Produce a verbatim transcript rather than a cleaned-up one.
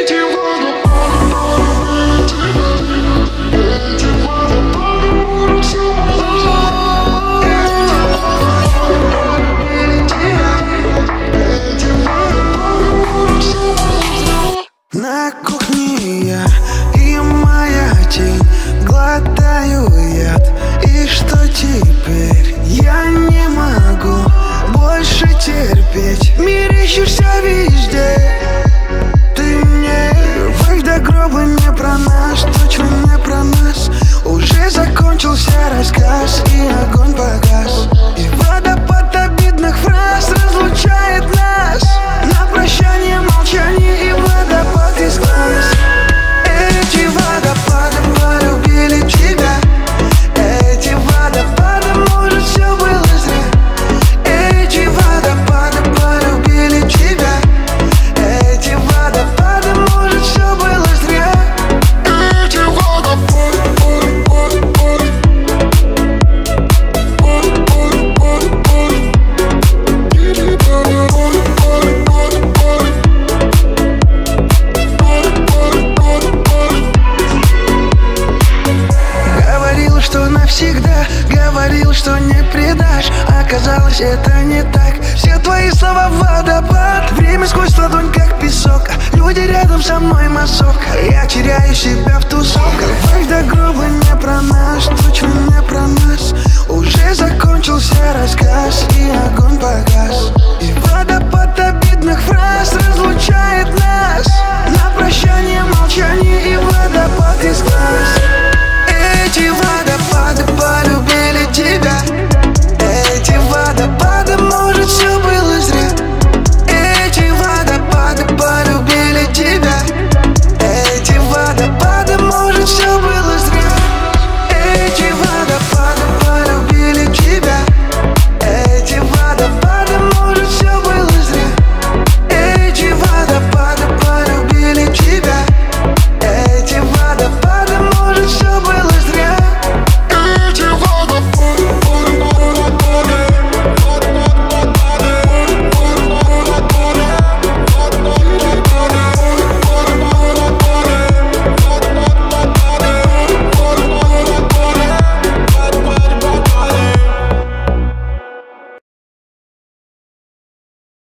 На кухне я и моя тень, глотаю яд. И что теперь? Я не могу больше терпеть. Мерещишься везде. Ты мне вновь до гроба не про нас, точно не про нас. Уже закончился рассказ, и огонь погас. И водопад обидных фраз разлучает нас. На прощание молчание и водопад из глаз. Эти водопады полюбили тебя. Эти водопады, может, все было зря. Эти водопады полюбили тебя. Эти водопады, может, все было зря. Эти водопады. Говорил, что навсегда, говорил, что не предашь. Оказалось, это не так. Все твои слова водопад. Время сквозь ладонь, как песок. Люди рядом со мной мазок. Я теряю себя в тусовках. Вновь до гроба не про нас, точно не про нас. Уже закончился рассказ, и огонь погас. И водопад обидных фраз разлучает нас.